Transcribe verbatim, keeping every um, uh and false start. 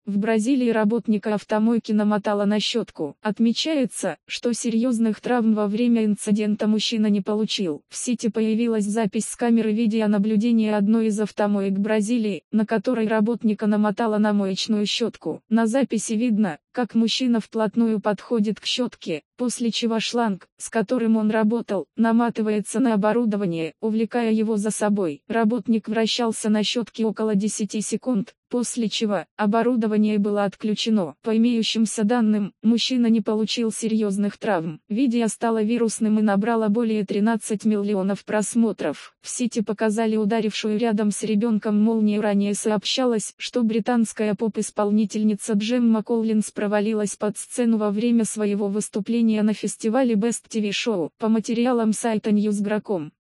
В Бразилии работника автомойки намотало на щетку. Отмечается, что серьезных травм во время инцидента мужчина не получил. В сети появилась запись с камеры видеонаблюдения одной из автомоек Бразилии, на которой работника намотало на моечную щетку. На записи видно, как мужчина вплотную подходит к щетке, после чего шланг, с которым он работал, наматывается на оборудование, увлекая его за собой. Работник вращался на щетке около десяти секунд, после чего оборудование было отключено. По имеющимся данным, мужчина не получил серьезных травм. Видео стало вирусным и набрало более тринадцати миллионов просмотров. В сети показали ударившую рядом с ребенком молнию. Ранее сообщалось, что британская поп-исполнительница Джемма Коллинз провалилась под сцену во время своего выступления на фестивале Best ти ви Show. По материалам сайта ньюс точка гра точка ком.